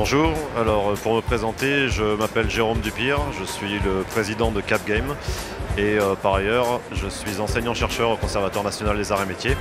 Bonjour, alors pour me présenter, je m'appelle Jérôme Dupire, je suis le président de Capgame et par ailleurs, je suis enseignant-chercheur au Conservatoire national des arts et métiers.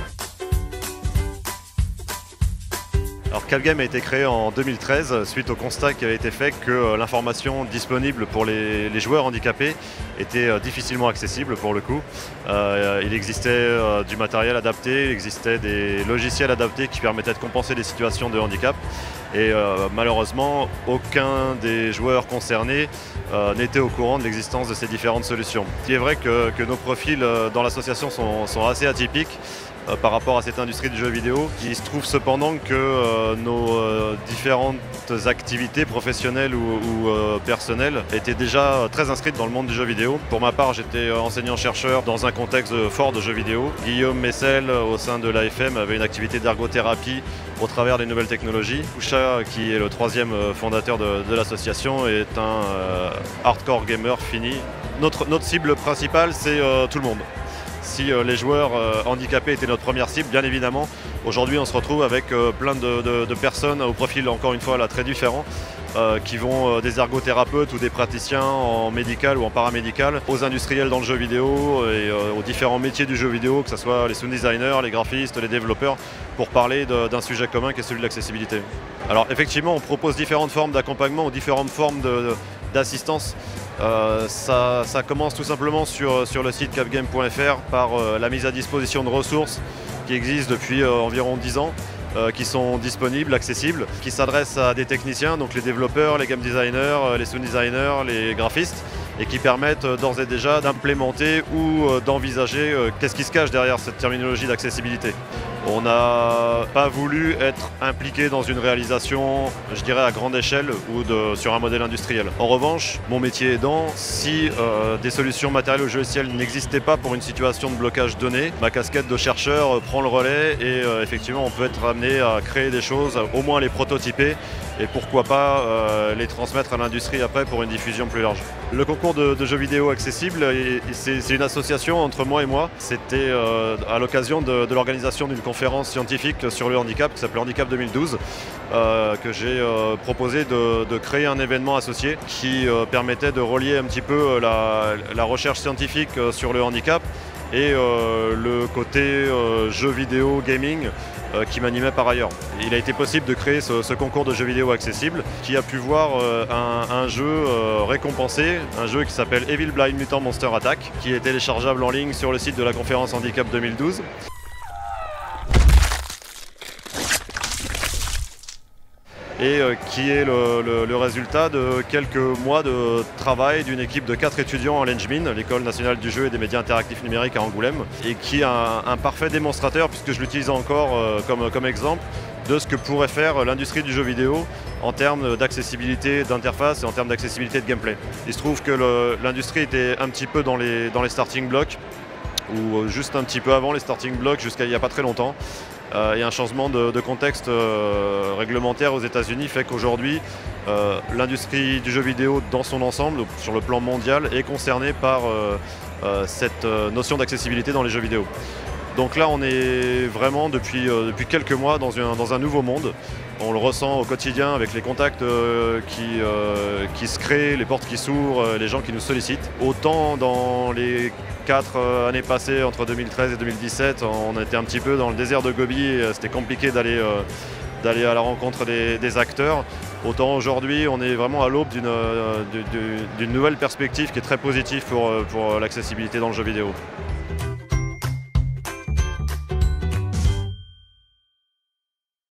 Alors Capgame a été créé en 2013 suite au constat qui avait été fait que l'information disponible pour les joueurs handicapés était difficilement accessible pour le coup. Il existait du matériel adapté, il existait des logiciels adaptés qui permettaient de compenser les situations de handicap et malheureusement aucun des joueurs concernés n'était au courant de l'existence de ces différentes solutions. Il est vrai que nos profils dans l'association sont assez atypiques par rapport à cette industrie du jeu vidéo. Il se trouve cependant que nos différentes activités professionnelles ou personnelles étaient déjà très inscrites dans le monde du jeu vidéo. Pour ma part, j'étais enseignant-chercheur dans un contexte fort de jeux vidéo. Guillaume Messel, au sein de l'AFM, avait une activité d'ergothérapie au travers des nouvelles technologies. Usha, qui est le troisième fondateur de l'association, est un hardcore gamer fini. Notre cible principale, c'est tout le monde. Si les joueurs handicapés étaient notre première cible, bien évidemment, aujourd'hui on se retrouve avec plein de personnes au profil encore une fois là, très différent, qui vont des ergothérapeutes ou des praticiens en médical ou en paramédical, aux industriels dans le jeu vidéo et aux différents métiers du jeu vidéo, que ce soit les sound designers, les graphistes, les développeurs, pour parler d'un sujet commun qui est celui de l'accessibilité. Alors effectivement, on propose différentes formes d'accompagnement ou différentes formes d'assistance. Ça commence tout simplement sur le site capgame.fr par la mise à disposition de ressources qui existent depuis environ 10 ans, qui sont disponibles, accessibles, qui s'adressent à des techniciens, donc les développeurs, les game designers, les sound designers, les graphistes, et qui permettent d'ores et déjà d'implémenter ou d'envisager qu'est-ce qui se cache derrière cette terminologie d'accessibilité. On n'a pas voulu être impliqué dans une réalisation, je dirais, à grande échelle ou sur un modèle industriel. En revanche, mon métier aidant, si des solutions matérielles ou logicielles n'existaient pas pour une situation de blocage donné, ma casquette de chercheur prend le relais et effectivement on peut être amené à créer des choses, au moins les prototyper et pourquoi pas les transmettre à l'industrie après pour une diffusion plus large. Le concours de jeux vidéo accessibles, c'est une association entre moi et moi. C'était à l'occasion de l'organisation d'une conférence scientifique sur le handicap qui s'appelle Handicap 2012 que j'ai proposé de créer un événement associé qui permettait de relier un petit peu la recherche scientifique sur le handicap et le côté jeux vidéo, gaming, qui m'animait par ailleurs. Il a été possible de créer ce concours de jeux vidéo accessible qui a pu voir un jeu récompensé, un jeu qui s'appelle Evil Blind Mutant Monster Attack, qui est téléchargeable en ligne sur le site de la conférence Handicap 2012. Et qui est le résultat de quelques mois de travail d'une équipe de 4 étudiants en l'ENJMIN, l'École nationale du jeu et des médias interactifs numériques à Angoulême, et qui est un parfait démonstrateur, puisque je l'utilise encore comme exemple, de ce que pourrait faire l'industrie du jeu vidéo en termes d'accessibilité d'interface et en termes d'accessibilité de gameplay. Il se trouve que l'industrie était un petit peu dans les starting blocks, ou juste un petit peu avant les starting blocks jusqu'à il n'y a pas très longtemps. Et un changement de contexte réglementaire aux États-Unis fait qu'aujourd'hui, l'industrie du jeu vidéo dans son ensemble, sur le plan mondial, est concernée par cette notion d'accessibilité dans les jeux vidéo. Donc là, on est vraiment depuis quelques mois dans un nouveau monde. On le ressent au quotidien avec les contacts qui se créent, les portes qui s'ouvrent, les gens qui nous sollicitent. Autant dans les 4 années passées, entre 2013 et 2017, on était un petit peu dans le désert de Gobi et c'était compliqué d'aller à la rencontre des acteurs. Autant aujourd'hui, on est vraiment à l'aube d'une nouvelle perspective qui est très positive pour l'accessibilité dans le jeu vidéo.